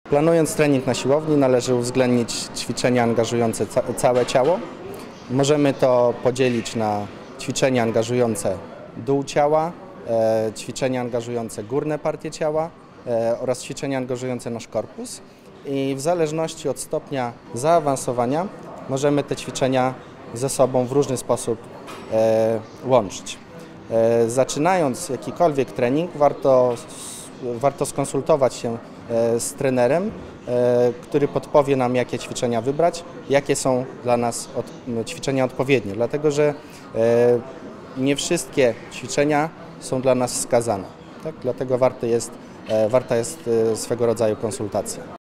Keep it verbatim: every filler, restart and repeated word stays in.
Planując trening na siłowni, należy uwzględnić ćwiczenia angażujące ca całe ciało. Możemy to podzielić na ćwiczenia angażujące dół ciała, e, ćwiczenia angażujące górne partie ciała e, oraz ćwiczenia angażujące nasz korpus. I w zależności od stopnia zaawansowania możemy te ćwiczenia ze sobą w różny sposób e, łączyć. E, zaczynając jakikolwiek trening, warto, warto skonsultować się z trenerem, który podpowie nam, jakie ćwiczenia wybrać, jakie są dla nas od, ćwiczenia odpowiednie, dlatego że nie wszystkie ćwiczenia są dla nas wskazane. Tak? Dlatego warto jest, warta jest swego rodzaju konsultacja.